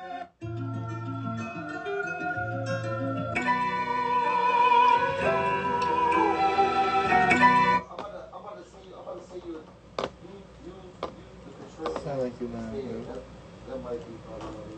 Sound like you're not. That might be probably.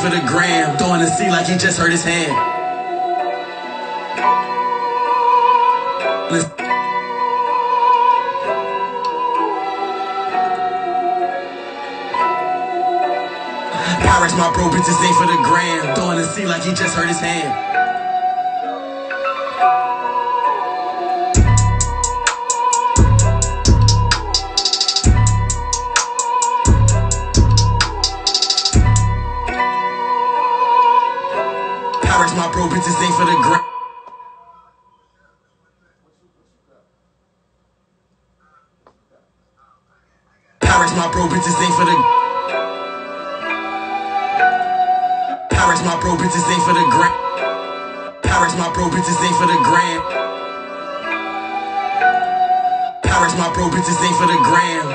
for the gram. Throwing the C like he just hurt his hand. Pyrex, my bro, bitches ain't for the gram. Throwing the C like he just hurt his hand. My bro bitches ain't for the gram. Pyrex, my bro bitches ain't for the. Pyrex, my bro bitches ain't for the gram. Pyrex, my bro bitches ain't for the gram. Pyrex, my bro bitches ain't for the gram.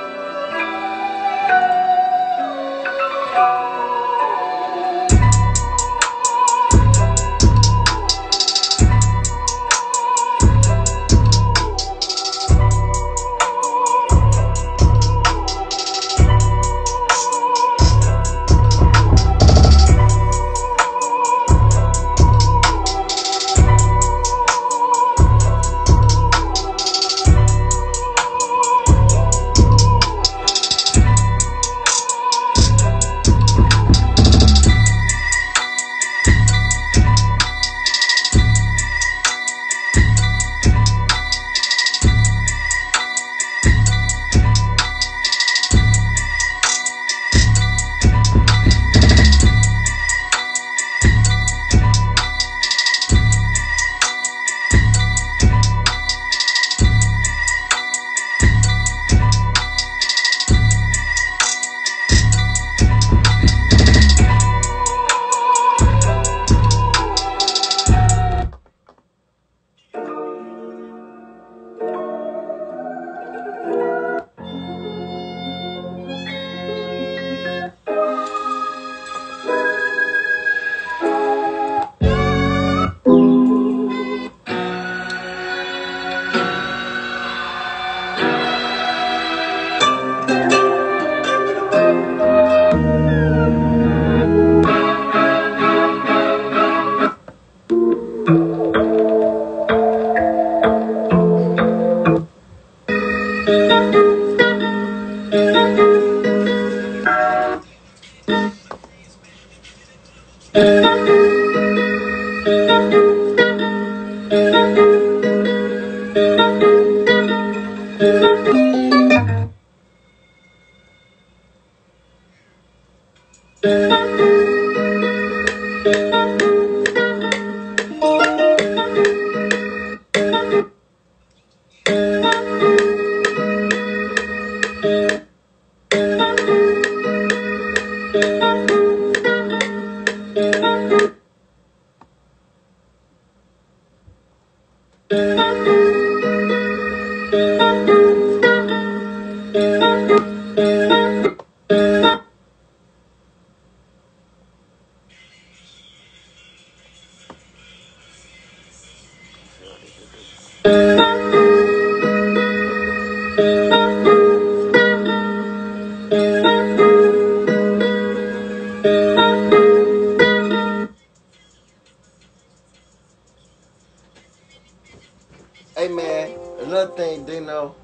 Hey man, another thing, Dino.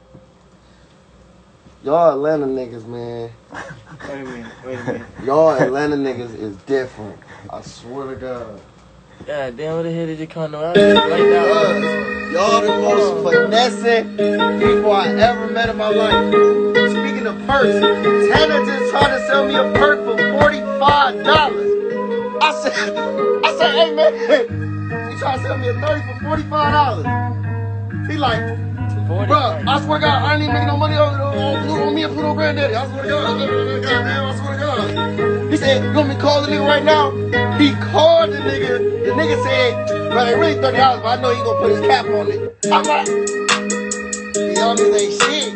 Y'all Atlanta niggas, man. Wait a minute. Y'all Atlanta niggas is different. I swear to God. God damn, what the hell did you come out like that? Y'all the most finessing people I ever met in my life. Speaking of perks, Tanner just tried to sell me a perk for $45. I said, hey man, he tried to sell me a 30 for $45. He like, bro, I swear to God, I ain't even making no money on me and Pluto Granddaddy. I swear to God, goddamn, I swear to God. He said, you want me to call the nigga right now? He called the nigga. The nigga said, bro, it really $30, but I know he gonna put his cap on it. I'm like, y'all niggas ain't shit.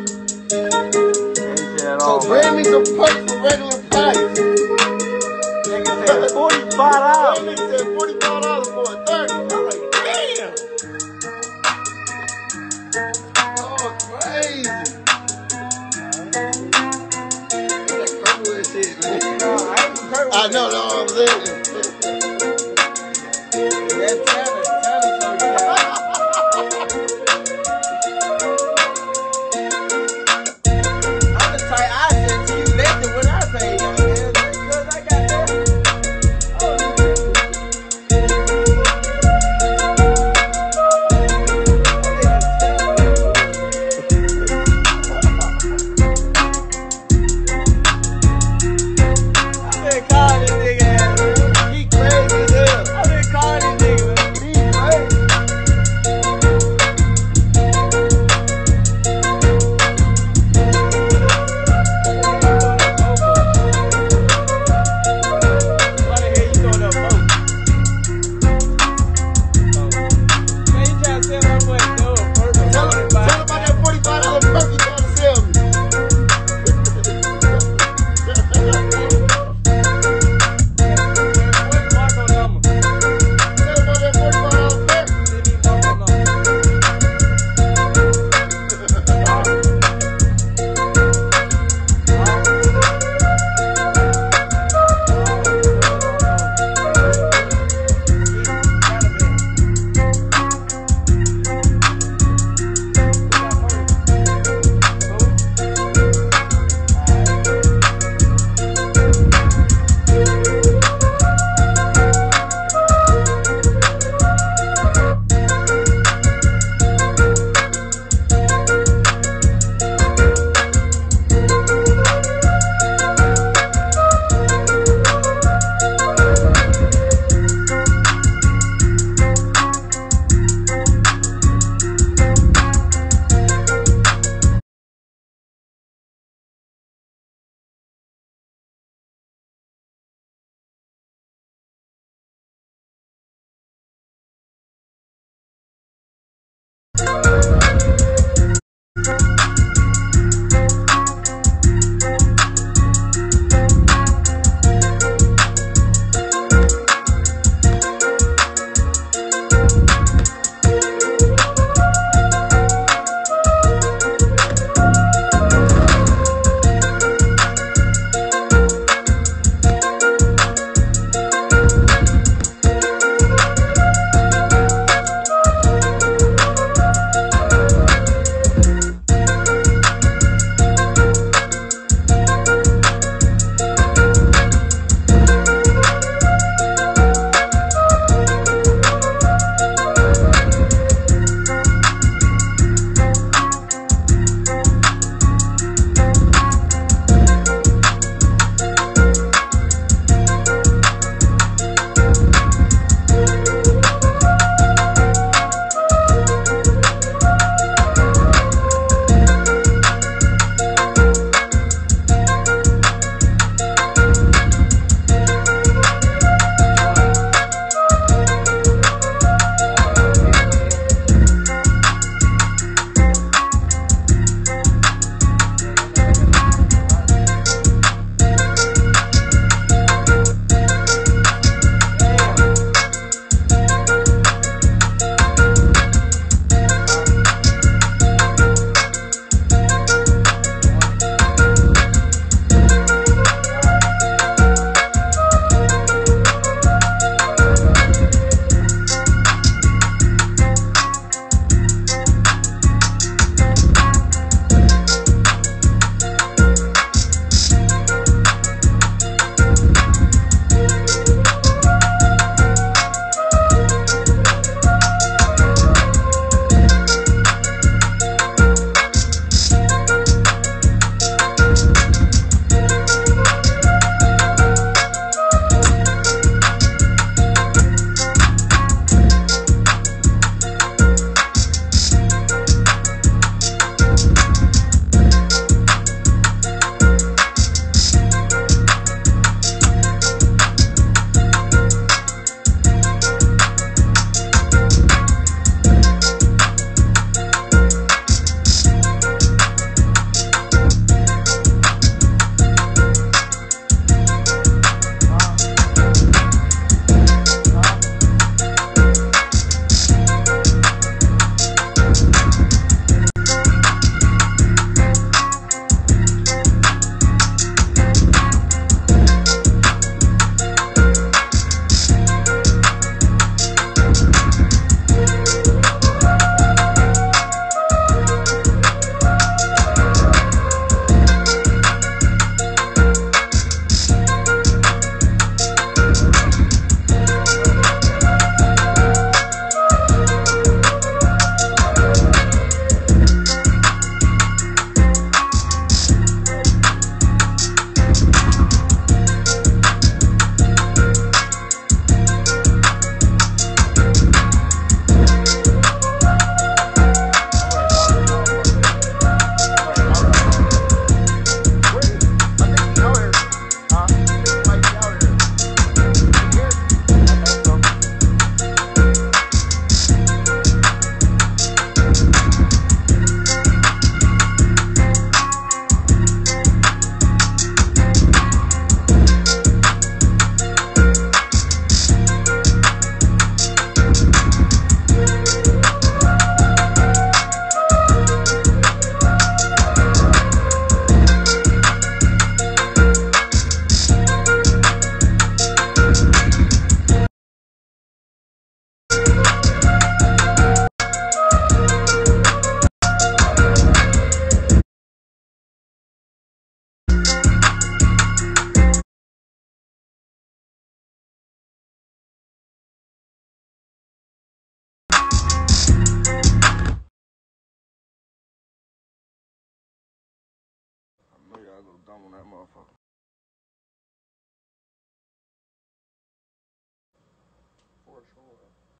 So bring me some perks for regular price. Nigga said $45. That nigga said $45 for a 30. I'm like, damn. Oh, crazy. That Kirkwood shit, man. I know what I'm saying. something on that motherfucker. For sure.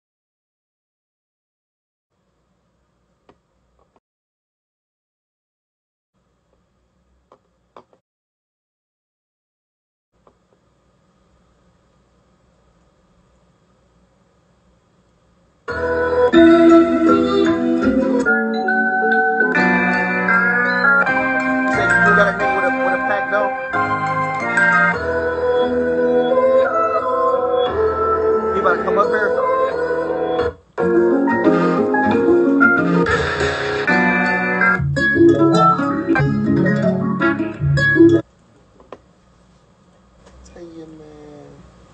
You got a nigga with a pack though? He about to come up here? Tell you, man.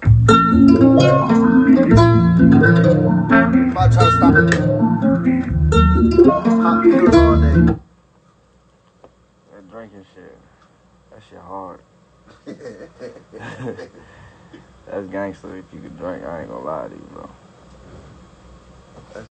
I'm about to try to stop it. Pop pills all day. That drinking shit. That shit hard. That's gangster if you could drink. I ain't gonna lie to you, bro.